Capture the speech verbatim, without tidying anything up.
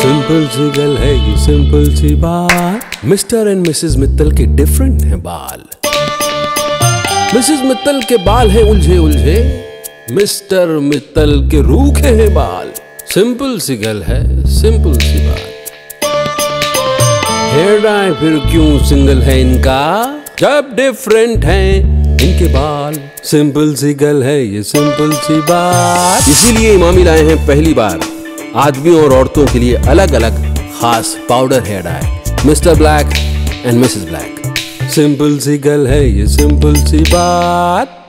Simple सी गल है ये सिंपल सी बात, मिस्टर एंड मिसेस मित्तल के डिफरेंट हैं बाल। मिसेस मित्तल के बाल हैं उलझे उलझे, मिस्टर मित्तल के रूखे हैं बाल। सिंपल सी गल है सिंपल सी बात। हेयर डाई फिर क्यों सिंगल है इनका, जब डिफरेंट हैं इनके बाल। सिंपल सी गल है ये सिंपल सी बात। इसीलिए इमामी लाए हैं पहली बार आदमियों और औरतों के लिए अलग अलग खास powder hair dye, mister black and missus black. Simple सी गल है ये सिंपल सी बात।